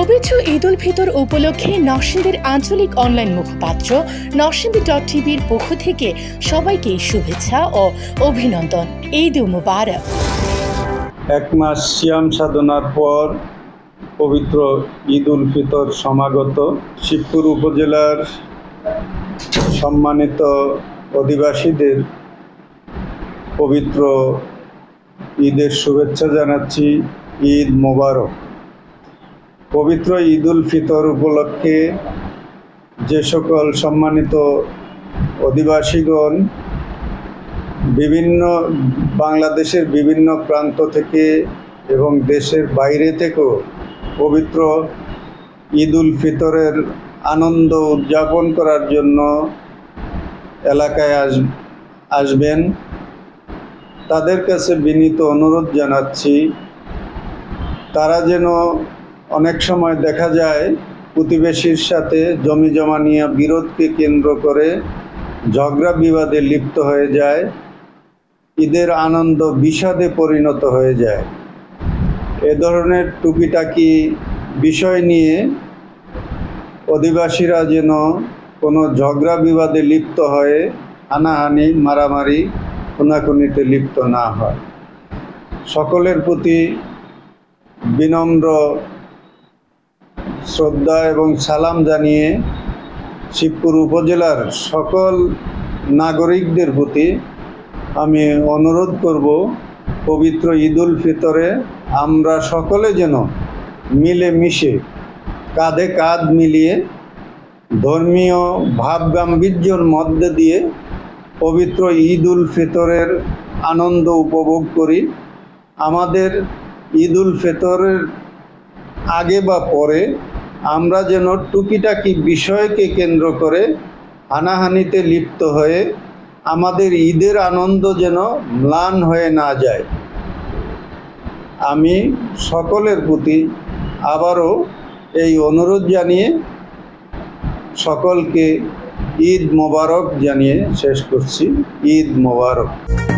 পবিত্র ঈদ উল ফিতর উপলক্ষে নরসিংদীর আঞ্চলিক অনলাইন মুখপাত্র নরসিংদী.টিভির পক্ষ থেকে সবাইকে শুভেচ্ছা ও অভিনন্দন। ঈদ মুবারক। এক মাস সিয়াম সাধনার পর পবিত্র ঈদ উল ফিতর সমাগত। শিবপুর উপজেলার সম্মানিত অধিবাসীদের পবিত্র ঈদের শুভেচ্ছা জানাচ্ছি। ঈদ মোবারক। পবিত্র ঈদ উল ফিতর উপলক্ষে যে সকল সম্মানিত অধিবাসীগণ বাংলাদেশের বিভিন্ন প্রান্ত থেকে এবং দেশের বাইরে থেকেও পবিত্র ঈদ উল ফিতরের আনন্দ উদযাপন করার জন্য এলাকায় আসবেন, তাদের কাছে বিনীত অনুরোধ জানাচ্ছি তারা যেন, অনেক সময় দেখা যায় প্রতিবেশীর সাথে জমি জমা নিয়ে বিরোধকে কেন্দ্র করে ঝগড়া বিবাদে লিপ্ত হয়ে যায়, ঈদের আনন্দ বিষাদে পরিণত হয়ে যায়। এ ধরনের টুকিটাকি বিষয় নিয়ে অধিবাসীরা যেন কোনো ঝগড়া বিবাদে লিপ্ত হয়ে হানাহানি মারামারি খুনাখুনিতে লিপ্ত না হয়। সকলের প্রতি বিনম্র শ্রদ্ধা এবং সালাম জানিয়ে শিবপুর উপজেলার সকল নাগরিকদের প্রতি আমি অনুরোধ করব, পবিত্র ঈদ উল ফিতরে আমরা সকলে যেন মিলেমিশে কাঁধে কাঁধ মিলিয়ে ধর্মীয় ভাবগাম্ভীর্যের মধ্যে দিয়ে পবিত্র ঈদ উল ফিতরের আনন্দ উপভোগ করি। আমাদের ঈদ উল ফিতরের আগে বা পরে আমরা যেন টুকিটাকি বিষয়কে কেন্দ্র করে হানাহানিতে লিপ্ত হয়ে আমাদের ঈদের আনন্দ যেন ম্লান হয়ে না যায়। আমি সকলের প্রতি আবারও এই অনুরোধ জানিয়ে সকলকে ঈদ মোবারক জানিয়ে শেষ করছি। ঈদ মোবারক।